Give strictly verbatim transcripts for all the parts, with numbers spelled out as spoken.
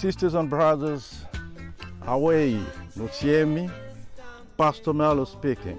Sisters and brothers, away, Nusiemi, Pastor Malo speaking.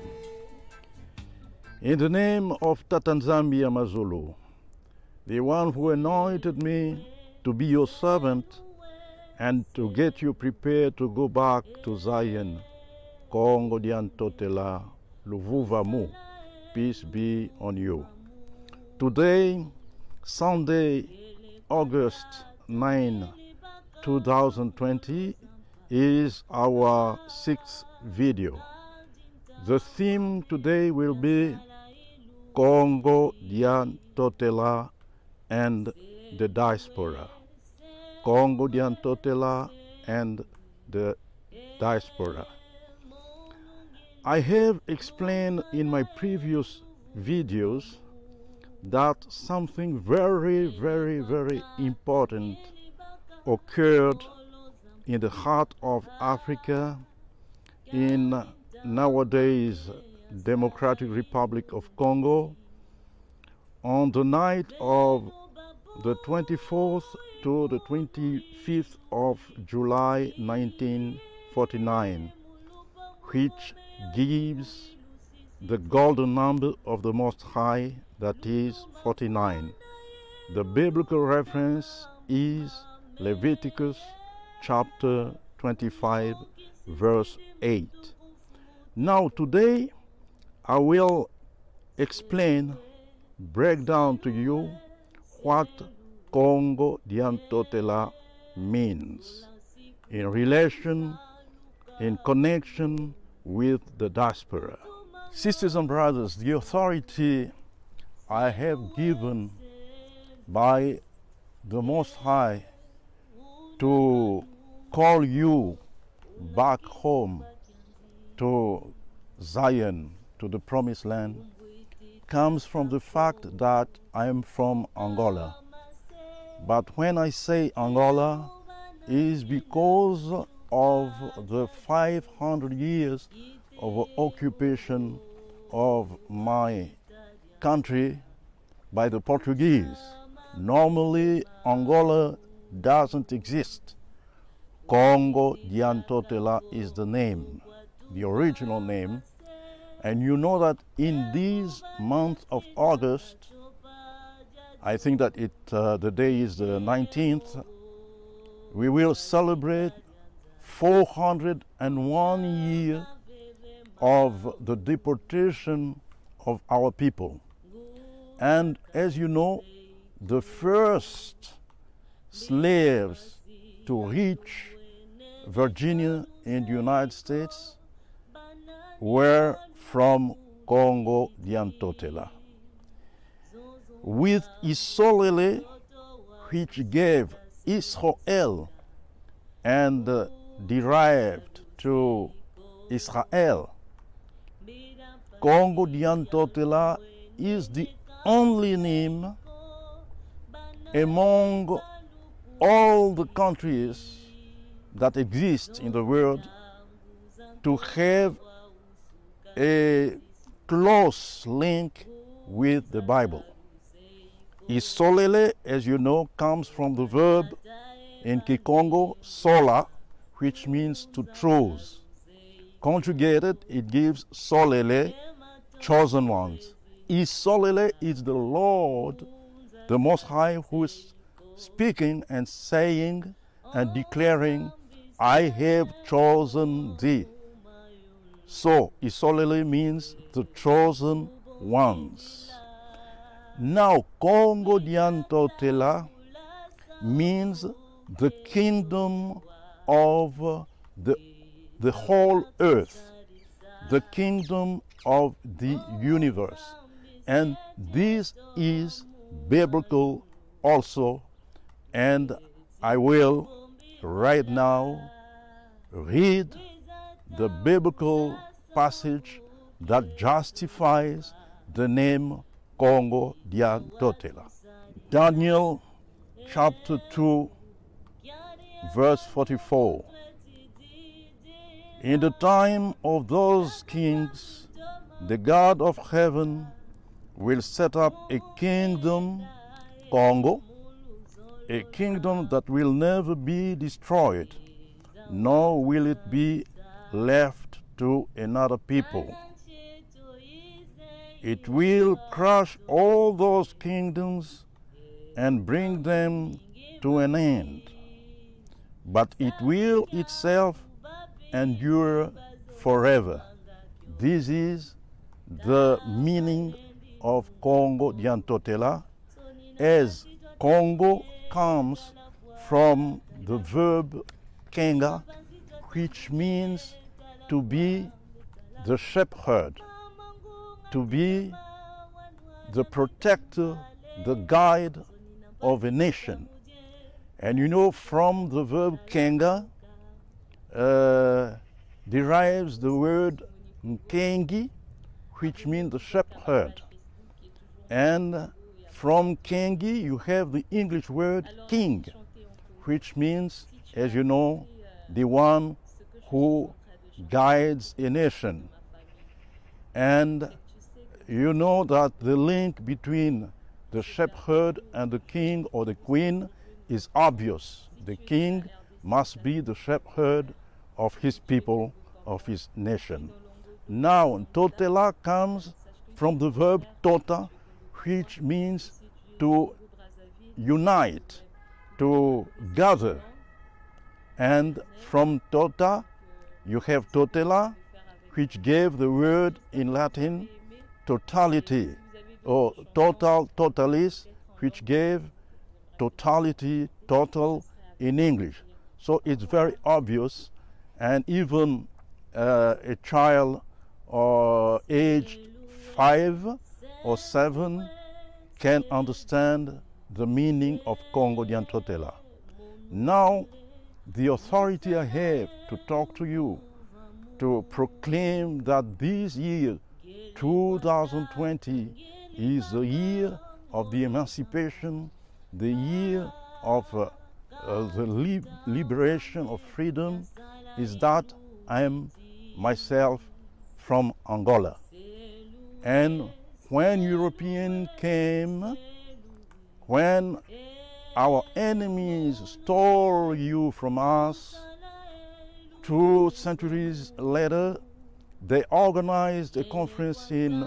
In the name of Tatanzambia Mazulu, the one who anointed me to be your servant and to get you prepared to go back to Zion, Kongo ntotela, Luvuvamu, peace be on you. Today, Sunday, August ninth, two thousand twenty, is our sixth video. The theme today will be Kongo ntotela and the Diaspora. Kongo ntotela and the Diaspora. I have explained in my previous videos that something very, very, very important occurred in the heart of Africa, in nowadays Democratic Republic of Congo, on the night of the twenty-fourth to the twenty-fifth of July nineteen forty-nine, which gives the golden number of the Most High, that is forty-nine. The biblical reference is Leviticus chapter twenty-five, verse eight. Now today I will explain, break down to you what Kongo ntotela means in relation, in connection with the diaspora. Sisters and brothers, the authority I have given by the Most High to call you back home to Zion, to the Promised Land, comes from the fact that I am from Angola. But when I say Angola, it is because of the five hundred years of occupation of my country by the Portuguese. Normally, Angola doesn't exist. Kongo ntotela is the name, the original name. And you know that in this month of August, I think that it uh, the day is the nineteenth, we will celebrate four hundred one years of the deportation of our people. And as you know, the first slaves to reach Virginia in the United States were from Kongo ntotela. With Isolele, which gave Israel and uh, derived to Israel, Kongo ntotela is the only name among all the countries that exist in the world to have a close link with the Bible. Isolele, as you know, comes from the verb in Kikongo, sola, which means to choose. Conjugated, it gives solele, chosen ones. Isolele is the Lord, the Most High, who is speaking and saying and declaring, I have chosen thee. So, Isolele means the chosen ones. Now, Kongo ntotela means the kingdom of the, the whole earth, the kingdom of the universe. And this is biblical also, and I will right now read the biblical passage that justifies the name Kongo ntotela. Daniel chapter two, verse forty-four. In the time of those kings, the God of heaven will set up a kingdom, Kongo, a kingdom that will never be destroyed, nor will it be left to another people. It will crush all those kingdoms and bring them to an end, but it will itself endure forever. This is the meaning of Kongo ntotela, as Kongo comes from the verb kenga, which means to be the shepherd, to be the protector, the guide of a nation. And you know, from the verb kenga uh, derives the word nkengi, which means the shepherd. And from kengi you have the English word king, which means, as you know, the one who guides a nation. And you know that the link between the shepherd and the king or the queen is obvious. The king must be the shepherd of his people, of his nation. Now, ntotela comes from the verb tota, which means to unite, to gather. And from tota, you have totela, which gave the word in Latin totality, or total, totalis, which gave totality, total in English. So it's very obvious, and even uh, a child or aged five or seven can understand the meaning of Kongo ntotela. Now, the authority I have to talk to you, to proclaim that this year, two thousand twenty, is the year of the emancipation, the year of uh, uh, the li liberation of freedom, is that I am myself from Angola. And when Europeans came, when our enemies stole you from us, two centuries later, they organized a conference in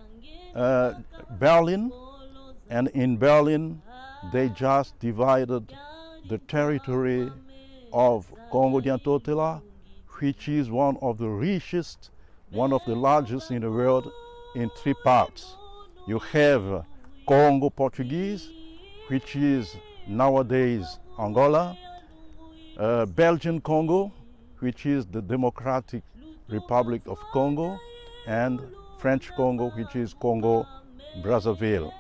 uh, Berlin, and in Berlin they just divided the territory of Kongo ntotela, which is one of the richest, one of the largest in the world, in three parts. You have Congo Portuguese, which is nowadays Angola, uh, Belgian Congo, which is the Democratic Republic of Congo, and French Congo, which is Congo Brazzaville.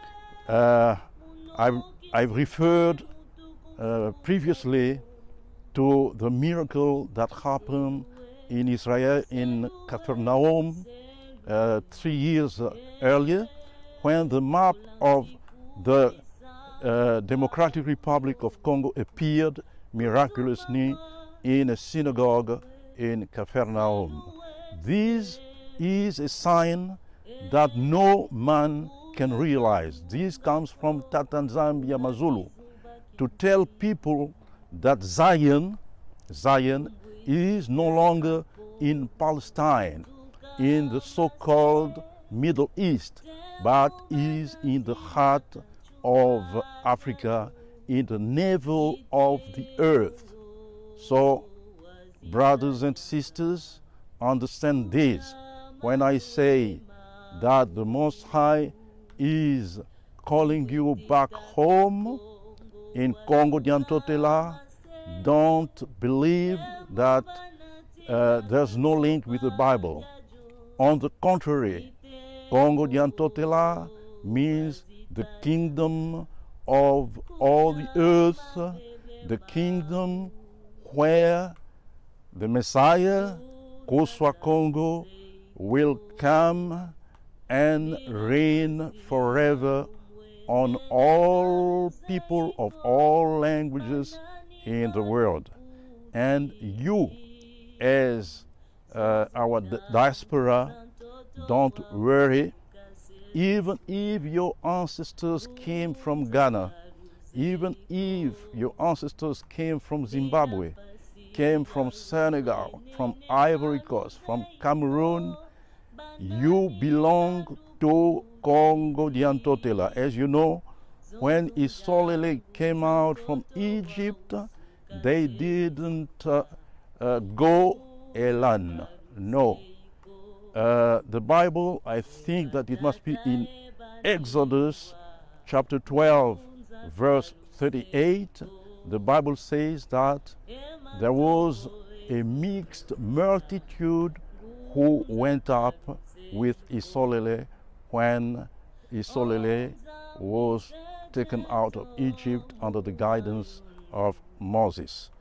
Uh, I've, I've referred uh, previously to the miracle that happened in Israel, in Capernaum, uh, three years earlier, when the map of the uh, Democratic Republic of Congo appeared miraculously in a synagogue in Capernaum. This is a sign that no man can realize. This comes from Tatanzambia Mazulu, to tell people that Zion, Zion is no longer in Palestine, in the so-called Middle East, but is in the heart of Africa, in the navel of the earth. So, brothers and sisters, understand this. When I say that the Most High is calling you back home in Kongo ntotela, don't believe that uh, there's no link with the Bible. On the contrary, Kongo ntotela means the kingdom of all the earth, the kingdom where the Messiah, Koswa Kongo, will come and reign forever on all people of all languages in the world. And you, as uh, our diaspora, don't worry. Even if your ancestors came from Ghana, even if your ancestors came from Zimbabwe, came from Senegal, from Ivory Coast, from Cameroon, you belong to Kongo ntotela. As you know, when Isolele came out from Egypt, they didn't uh, uh, go elan. No. Uh, the Bible, I think that it must be in Exodus chapter twelve, verse thirty-eight. The Bible says that there was a mixed multitude who went up with Isolele when Isolele was taken out of Egypt under the guidance of Moses.